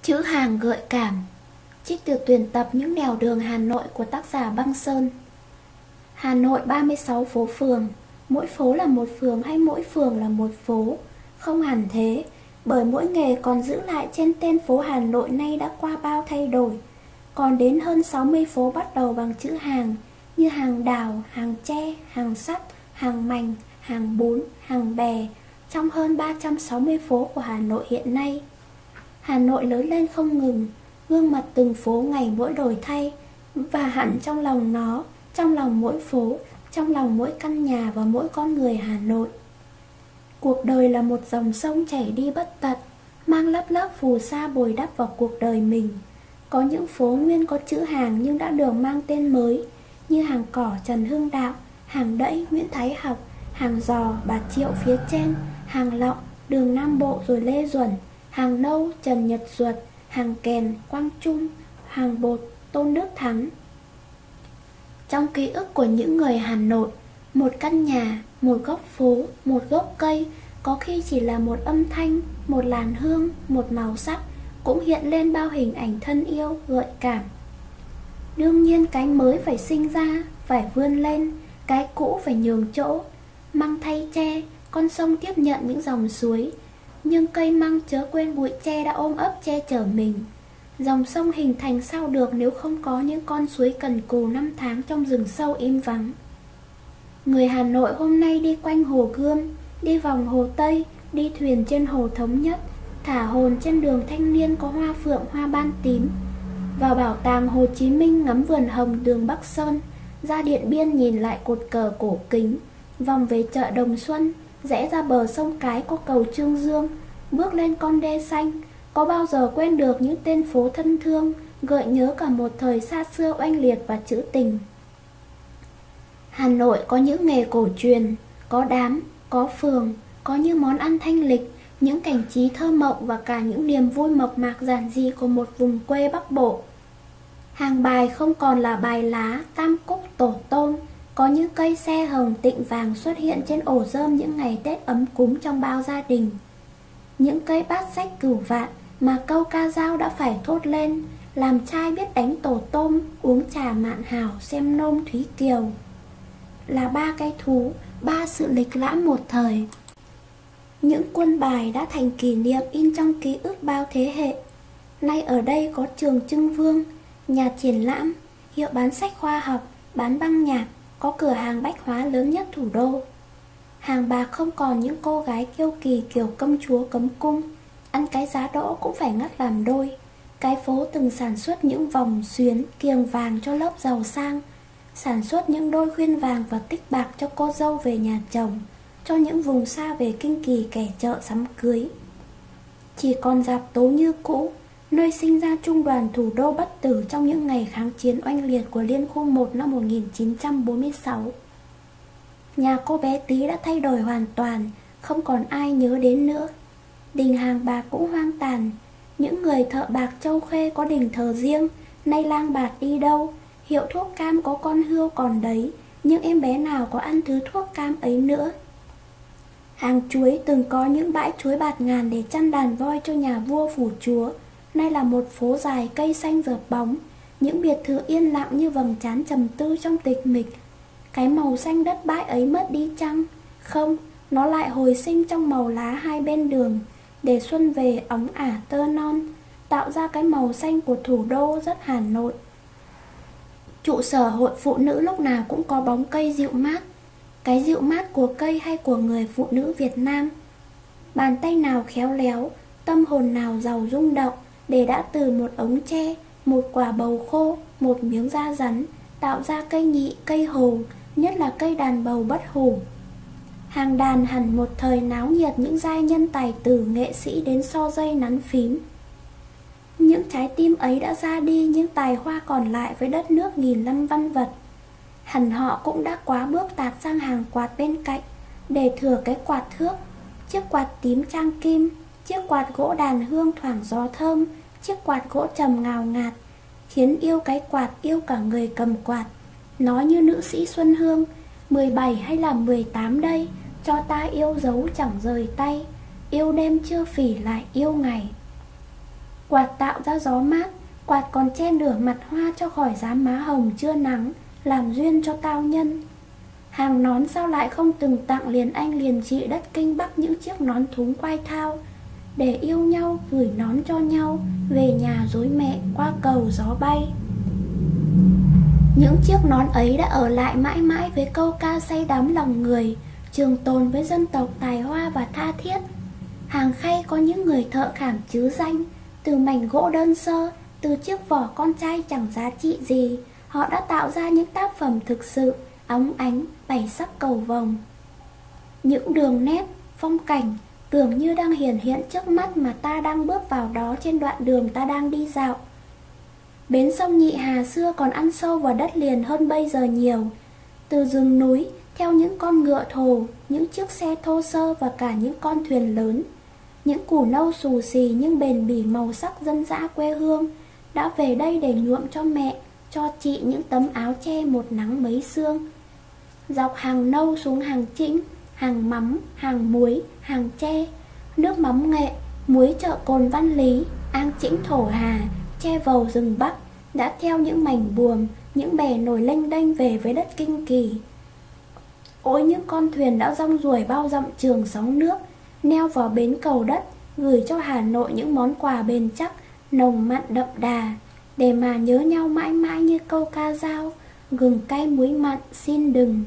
Chữ hàng gợi cảm. Trích từ tuyển tập Những nẻo đường Hà Nội của tác giả Băng Sơn. Hà Nội 36 phố phường. Mỗi phố là một phường hay mỗi phường là một phố? Không hẳn thế, bởi mỗi nghề còn giữ lại trên tên phố Hà Nội nay đã qua bao thay đổi. Còn đến hơn 60 phố bắt đầu bằng chữ hàng, như hàng đào, hàng tre, hàng sắt, hàng mành, hàng bún, hàng bè, trong hơn 360 phố của Hà Nội hiện nay. Hà Nội lớn lên không ngừng, gương mặt từng phố ngày mỗi đổi thay, và hẳn trong lòng nó, trong lòng mỗi phố, trong lòng mỗi căn nhà và mỗi con người Hà Nội. Cuộc đời là một dòng sông chảy đi bất tận, mang lớp lớp phù sa bồi đắp vào cuộc đời mình. Có những phố nguyên có chữ hàng nhưng đã được mang tên mới, như hàng cỏ Trần Hưng Đạo, hàng đẫy Nguyễn Thái Học, hàng giò Bà Triệu phía trên, hàng lọng đường Nam Bộ rồi Lê Duẩn, hàng nâu Trần Nhật Duật, hàng kèn Quang Trung, hàng bột Tôn Đức Thắng. Trong ký ức của những người Hà Nội, một căn nhà, một góc phố, một gốc cây, có khi chỉ là một âm thanh, một làn hương, một màu sắc, cũng hiện lên bao hình ảnh thân yêu, gợi cảm. Đương nhiên cái mới phải sinh ra, phải vươn lên, cái cũ phải nhường chỗ. Măng thay tre, con sông tiếp nhận những dòng suối, nhưng cây măng chớ quên bụi tre đã ôm ấp che chở mình. Dòng sông hình thành sao được nếu không có những con suối cần cù năm tháng trong rừng sâu im vắng. Người Hà Nội hôm nay đi quanh Hồ Gươm, đi vòng Hồ Tây, đi thuyền trên Hồ Thống Nhất, thả hồn trên đường Thanh Niên có hoa phượng hoa ban tím, vào bảo tàng Hồ Chí Minh ngắm vườn hồng đường Bắc Sơn, ra Điện Biên nhìn lại cột cờ cổ kính, vòng về chợ Đồng Xuân, rẽ ra bờ sông Cái có cầu Trương Dương, bước lên con đê xanh. Có bao giờ quên được những tên phố thân thương, gợi nhớ cả một thời xa xưa oanh liệt và trữ tình. Hà Nội có những nghề cổ truyền, có đám, có phường, có những món ăn thanh lịch, những cảnh trí thơ mộng và cả những niềm vui mộc mạc giản dị của một vùng quê Bắc Bộ. Hàng bài không còn là bài lá, tam cúc, tổ tôm, có những cây xe hồng tịnh vàng xuất hiện trên ổ rơm những ngày Tết ấm cúng trong bao gia đình. Những cây bát sách cửu vạn mà câu ca dao đã phải thốt lên, làm trai biết đánh tổ tôm, uống trà mạn hảo, xem nôm Thúy Kiều. Là ba cái thú, ba sự lịch lãm một thời. Những quân bài đã thành kỷ niệm in trong ký ức bao thế hệ. Nay ở đây có trường Trưng Vương, nhà triển lãm, hiệu bán sách khoa học, bán băng nhạc, có cửa hàng bách hóa lớn nhất thủ đô. Hàng bạc không còn những cô gái kiêu kỳ kiểu công chúa cấm cung, ăn cái giá đỗ cũng phải ngắt làm đôi. Cái phố từng sản xuất những vòng xuyến kiềng vàng cho lớp giàu sang, sản xuất những đôi khuyên vàng và tích bạc cho cô dâu về nhà chồng, cho những vùng xa về kinh kỳ kẻ chợ sắm cưới. Chỉ còn rạp Tố Như cũ, nơi sinh ra trung đoàn thủ đô bất tử trong những ngày kháng chiến oanh liệt của Liên khu 1 năm 1946. Nhà cô bé Tí đã thay đổi hoàn toàn, không còn ai nhớ đến nữa. Đình hàng bạc cũng hoang tàn, những người thợ bạc Châu Khê có đình thờ riêng, nay lang bạt đi đâu. Hiệu thuốc cam có con hươu còn đấy, nhưng em bé nào có ăn thứ thuốc cam ấy nữa. Hàng chuối từng có những bãi chuối bạt ngàn để chăn đàn voi cho nhà vua phủ chúa, nay là một phố dài cây xanh rợp bóng, những biệt thự yên lặng như vầng trán trầm tư trong tịch mịch. Cái màu xanh đất bãi ấy mất đi chăng? Không, nó lại hồi sinh trong màu lá hai bên đường, để xuân về óng ả tơ non, tạo ra cái màu xanh của thủ đô rất Hà Nội. Trụ sở hội phụ nữ lúc nào cũng có bóng cây dịu mát. Cái dịu mát của cây hay của người phụ nữ Việt Nam? Bàn tay nào khéo léo, tâm hồn nào giàu rung động, để đã từ một ống tre, một quả bầu khô, một miếng da rắn, tạo ra cây nhị, cây hồ, nhất là cây đàn bầu bất hủ. Hàng đàn hẳn một thời náo nhiệt những giai nhân tài tử nghệ sĩ đến so dây nắn phím. Những trái tim ấy đã ra đi, những tài hoa còn lại với đất nước nghìn năm văn vật. Hẳn họ cũng đã quá bước tạt sang hàng quạt bên cạnh, để thừa cái quạt thước, chiếc quạt tím trang kim, chiếc quạt gỗ đàn hương thoảng gió thơm, chiếc quạt gỗ trầm ngào ngạt, khiến yêu cái quạt yêu cả người cầm quạt. Nói như nữ sĩ Xuân Hương, 17 hay là 18 đây, cho ta yêu dấu chẳng rời tay, yêu đêm chưa phỉ lại yêu ngày. Quạt tạo ra gió mát, quạt còn che nửa mặt hoa cho khỏi dám má hồng chưa nắng, làm duyên cho tao nhân. Hàng nón sao lại không từng tặng liền anh liền chị đất Kinh Bắc những chiếc nón thúng quai thao, để yêu nhau gửi nón cho nhau, về nhà dối mẹ qua cầu gió bay. Những chiếc nón ấy đã ở lại mãi mãi với câu ca say đắm lòng người, trường tồn với dân tộc tài hoa và tha thiết. Hàng khay có những người thợ khảm chứ danh, từ mảnh gỗ đơn sơ, từ chiếc vỏ con trai chẳng giá trị gì, họ đã tạo ra những tác phẩm thực sự óng ánh, bảy sắc cầu vồng. Những đường nét, phong cảnh tưởng như đang hiển hiện trước mắt mà ta đang bước vào đó trên đoạn đường ta đang đi dạo. Bến sông Nhị Hà xưa còn ăn sâu vào đất liền hơn bây giờ nhiều. Từ rừng núi, theo những con ngựa thồ, những chiếc xe thô sơ và cả những con thuyền lớn, những củ nâu xù xì nhưng bền bỉ màu sắc dân dã quê hương, đã về đây để nhuộm cho mẹ, cho chị những tấm áo che một nắng mấy sương. Dọc hàng nâu xuống hàng Chĩnh, hàng mắm, hàng muối, hàng tre, nước mắm Nghệ, muối chợ Cồn Văn Lý, An Chĩnh Thổ Hà, tre vầu rừng Bắc, đã theo những mảnh buồm, những bè nổi lênh đênh về với đất Kinh Kỳ. Ôi những con thuyền đã rong ruổi bao dặm trường sóng nước, neo vào bến cầu đất, gửi cho Hà Nội những món quà bền chắc, nồng mặn đậm đà, để mà nhớ nhau mãi mãi như câu ca dao, gừng cay muối mặn xin đừng.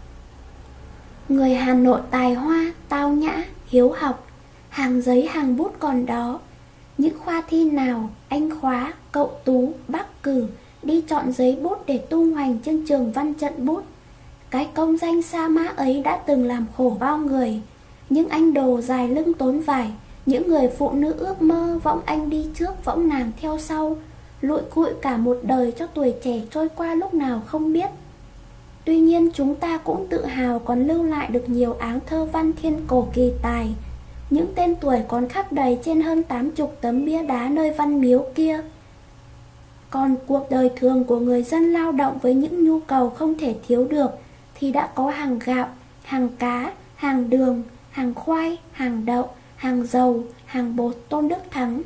Người Hà Nội tài hoa, tao nhã, hiếu học, hàng giấy hàng bút còn đó. Những khoa thi nào, anh Khóa, cậu Tú, bác Cử đi chọn giấy bút để tung hoành trên trường văn trận bút. Cái công danh sa mã ấy đã từng làm khổ bao người. Những anh đồ dài lưng tốn vải, những người phụ nữ ước mơ võng anh đi trước võng nàng theo sau, lụi cụi cả một đời cho tuổi trẻ trôi qua lúc nào không biết. Tuy nhiên chúng ta cũng tự hào còn lưu lại được nhiều áng thơ văn thiên cổ kỳ tài, những tên tuổi còn khắc đầy trên hơn 80 tấm bia đá nơi văn miếu kia. Còn cuộc đời thường của người dân lao động với những nhu cầu không thể thiếu được thì đã có hàng gạo, hàng cá, hàng đường, hàng khoai, hàng đậu, hàng dầu, hàng bột Tôn Đức Thắng.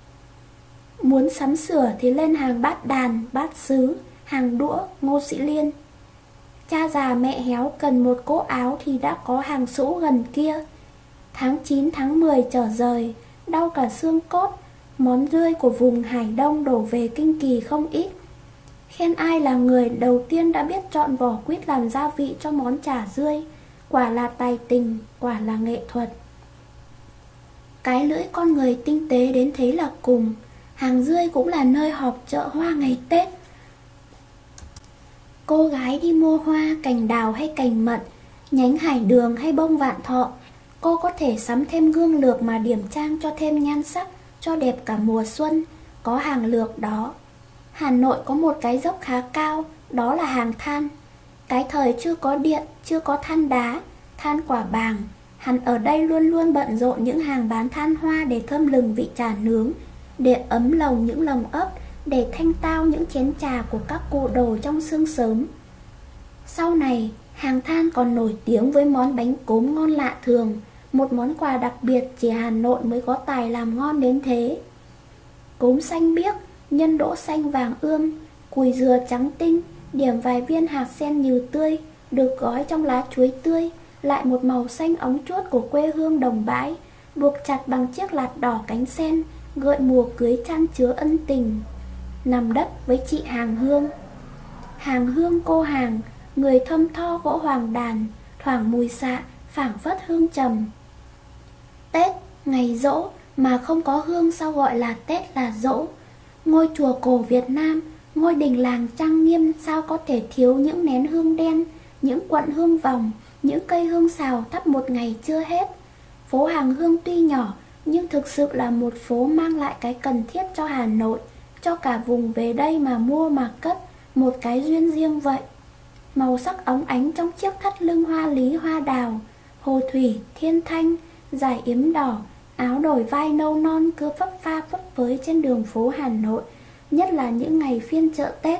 Muốn sắm sửa thì lên hàng bát đàn, bát sứ, hàng đũa, Ngô Sĩ Liên. Cha già mẹ héo cần một cỗ áo thì đã có hàng sũ gần kia. Tháng 9 tháng 10 trở rời, đau cả xương cốt, món rươi của vùng Hải Đông đổ về Kinh Kỳ không ít. Khen ai là người đầu tiên đã biết chọn vỏ quýt làm gia vị cho món chả rươi, quả là tài tình, quả là nghệ thuật. Cái lưỡi con người tinh tế đến thế là cùng. Hàng rươi cũng là nơi họp chợ hoa ngày Tết. Cô gái đi mua hoa, cành đào hay cành mận, nhánh hải đường hay bông vạn thọ, cô có thể sắm thêm gương lược mà điểm trang cho thêm nhan sắc, cho đẹp cả mùa xuân. Có hàng lược đó. Hà Nội có một cái dốc khá cao, đó là hàng than. Cái thời chưa có điện, chưa có than đá, than quả bàng, hẳn ở đây luôn luôn bận rộn những hàng bán than hoa để thơm lừng vị trà nướng, để ấm lồng những lồng ấp, để thanh tao những chén trà của các cụ đồ trong sương sớm. Sau này, hàng than còn nổi tiếng với món bánh cốm ngon lạ thường, một món quà đặc biệt chỉ Hà Nội mới có tài làm ngon đến thế. Cốm xanh biếc, nhân đỗ xanh vàng ươm, cùi dừa trắng tinh, điểm vài viên hạt sen nhừ tươi, được gói trong lá chuối tươi, lại một màu xanh óng chuốt của quê hương đồng bãi, buộc chặt bằng chiếc lạt đỏ cánh sen, gợi mùa cưới chan chứa ân tình. Nằm đất với chị Hàng Hương. Hàng Hương cô Hàng, người thâm tho gỗ hoàng đàn, thoảng mùi xạ, phảng phất hương trầm. Tết, ngày giỗ, mà không có hương sao gọi là Tết là giỗ. Ngôi chùa cổ Việt Nam, ngôi đình làng trang nghiêm sao có thể thiếu những nén hương đen, những quận hương vòng, những cây hương xào thắp một ngày chưa hết. Phố Hàng Hương tuy nhỏ, nhưng thực sự là một phố mang lại cái cần thiết cho Hà Nội, cho cả vùng về đây mà mua mà cất, một cái duyên riêng vậy. Màu sắc óng ánh trong chiếc thắt lưng hoa lý hoa đào, hồ thủy, thiên thanh, dải yếm đỏ, áo đổi vai nâu non cứ phấp pha phấp phới trên đường phố Hà Nội, nhất là những ngày phiên chợ Tết.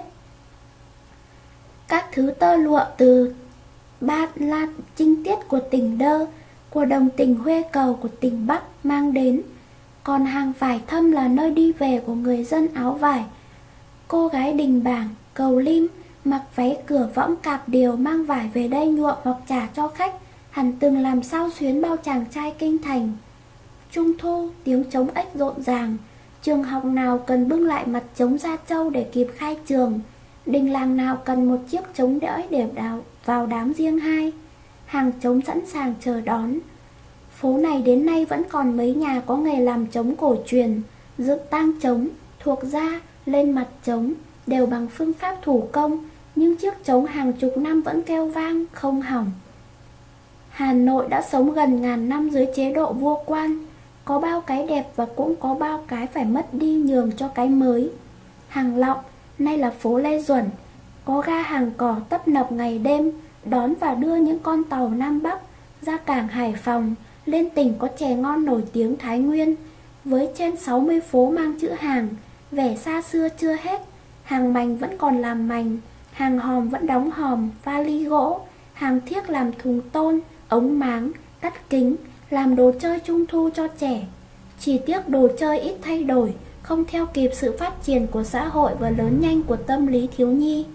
Các thứ tơ lụa từ Ba La Trinh Tiết của tỉnh Đơ, của đồng tình Huê Cầu của tỉnh Bắc mang đến, còn hàng vải thâm là nơi đi về của người dân áo vải. Cô gái đình bảng, cầu lim, mặc váy cửa võng cạp điều mang vải về đây nhuộm hoặc trả cho khách, hẳn từng làm sao xuyến bao chàng trai kinh thành. Trung thu, tiếng trống ếch rộn ràng, trường học nào cần bưng lại mặt trống ra châu để kịp khai trường, đình làng nào cần một chiếc trống đẽo để vào đám riêng hai. Hàng trống sẵn sàng chờ đón. Phố này đến nay vẫn còn mấy nhà có nghề làm trống cổ truyền, dựng tang trống, thuộc da, lên mặt trống, đều bằng phương pháp thủ công, nhưng chiếc trống hàng chục năm vẫn kêu vang, không hỏng. Hà Nội đã sống gần ngàn năm dưới chế độ vua quan, có bao cái đẹp và cũng có bao cái phải mất đi nhường cho cái mới. Hàng Lọng, nay là phố Lê Duẩn, có ga hàng cỏ tấp nập ngày đêm, đón và đưa những con tàu Nam Bắc ra cảng Hải Phòng. Lên tỉnh có chè ngon nổi tiếng Thái Nguyên, với trên 60 phố mang chữ hàng, vẻ xa xưa chưa hết. Hàng mành vẫn còn làm mành, hàng hòm vẫn đóng hòm, vali gỗ, hàng thiếc làm thùng tôn, ống máng, cắt kính, làm đồ chơi trung thu cho trẻ. Chỉ tiếc đồ chơi ít thay đổi, không theo kịp sự phát triển của xã hội và lớn nhanh của tâm lý thiếu nhi.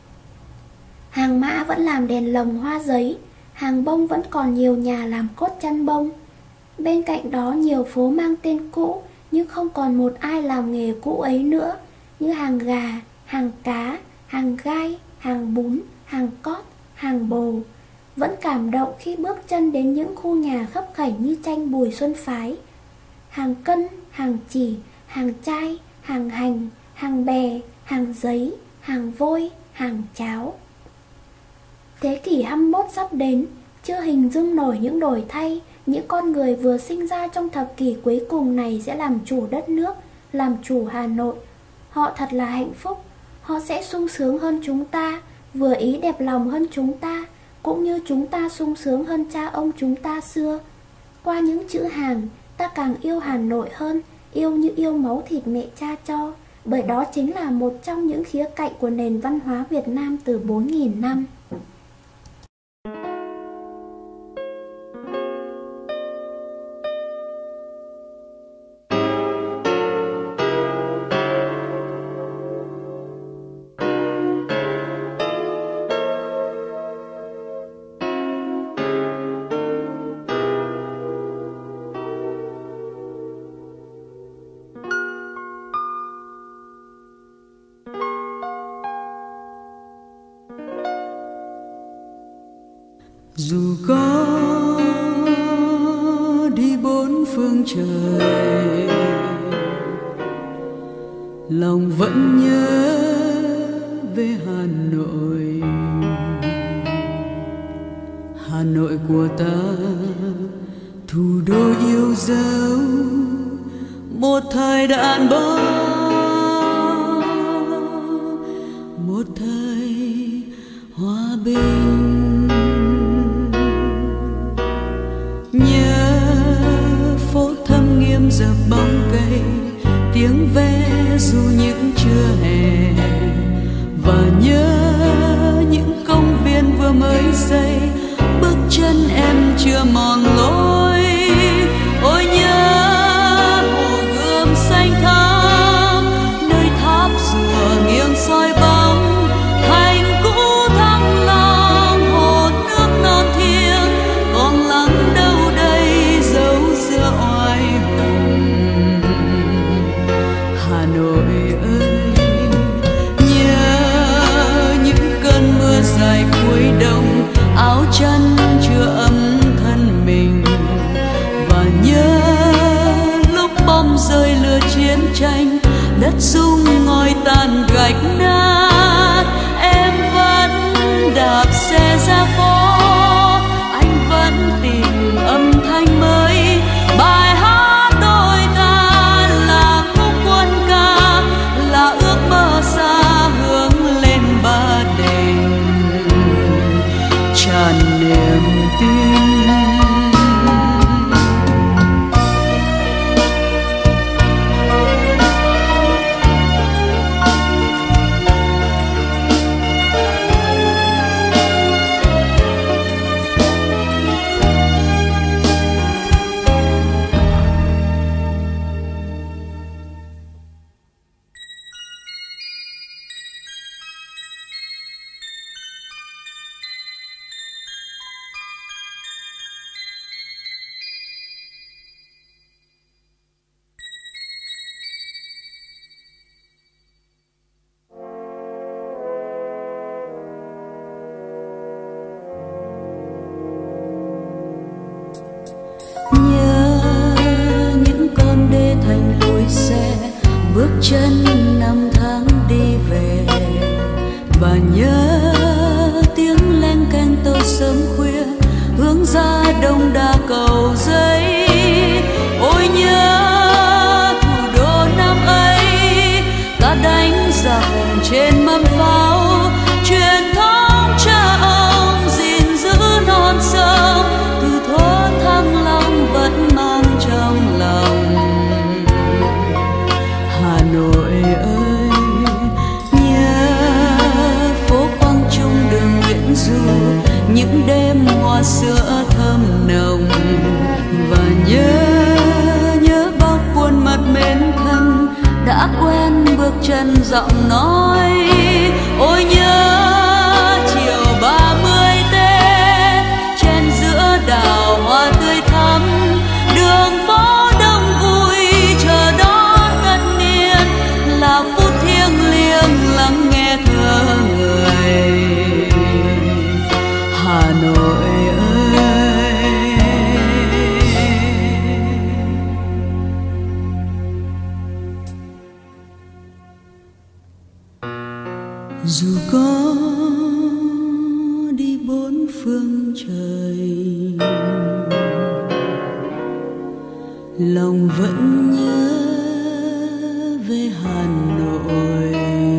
Hàng mã vẫn làm đèn lồng hoa giấy, hàng bông vẫn còn nhiều nhà làm cốt chăn bông. Bên cạnh đó nhiều phố mang tên cũ, nhưng không còn một ai làm nghề cũ ấy nữa, như hàng gà, hàng cá, hàng gai, hàng bún, hàng cót, hàng bồ. Vẫn cảm động khi bước chân đến những khu nhà khấp khểnh như tranh Bùi Xuân Phái. Hàng cân, hàng chỉ, hàng chai, hàng hành, hàng bè, hàng giấy, hàng vôi, hàng cháo. Thế kỷ 21 sắp đến, chưa hình dung nổi những đổi thay, những con người vừa sinh ra trong thập kỷ cuối cùng này sẽ làm chủ đất nước, làm chủ Hà Nội. Họ thật là hạnh phúc, họ sẽ sung sướng hơn chúng ta, vừa ý đẹp lòng hơn chúng ta, cũng như chúng ta sung sướng hơn cha ông chúng ta xưa. Qua những chữ hàng, ta càng yêu Hà Nội hơn, yêu như yêu máu thịt mẹ cha cho, bởi đó chính là một trong những khía cạnh của nền văn hóa Việt Nam từ 4.000 năm. Dù có đi bốn phương trời, lòng vẫn nhớ về Hà Nội. Hà Nội của ta, thủ đô yêu dấu, một thời đàn bông, một thời hòa bình. Dập bóng cây, tiếng ve dù những trưa hè, và nhớ những công viên vừa mới xây, bước chân em chưa mòn lối. Ôi nhớ hồ Gươm xanh thắm, nơi tháp rùa nghiêng soi bóng, thành cũ Thăng Long, hồ nước non thiêng, còn lắng đâu đây dấu xưa oai. Hà Nội ơi, nhớ những cơn mưa dài cuối đông, áo chăn chưa ấm thân mình, và nhớ lúc bom rơi lửa chiến tranh, đất rung ngói tàn gạch nát. Em vẫn đạp xe ra phố, anh vẫn tìm âm thanh mới. Bài hát đôi ta là khúc quân ca, là ước mơ xa hướng lên Ba Đình, tràn niềm tin. xe bước chân năm tháng đi về, và nhớ tiếng len canh tàu sớm khuya hướng ra đông đa Cầu Giấy. Ôi nhớ thủ đô năm ấy, ta đánh giặc trên mâm pháo, truyền thống cha ông gìn giữ non sông, từ thuở Thăng Long vẫn mang trong lòng. Hà Nội ơi, nhớ phố Quang Trung đường Nguyễn Du, những đêm hoa sữa thơm nồng, và nhớ bao khuôn mặt mến thân đã quen bước chân giọng nói. Ôi nhớ chiều 30 Tết trên giữa đào hoa tươi thắm, đường phố đông vui chờ đón tất niên, là phút thiêng liêng lắng nghe thơ người. Hà Nội ơi, dù có đi bốn phương trời, lòng vẫn nhớ về Hà Nội.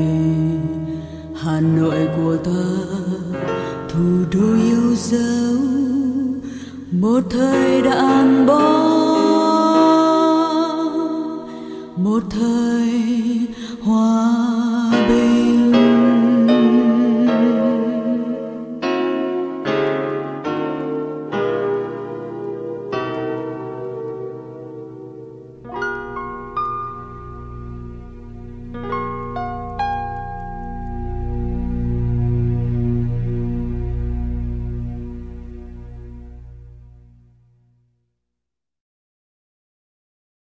Hà Nội của ta, thủ đô yêu dấu, một thời đã ăn bó, một thời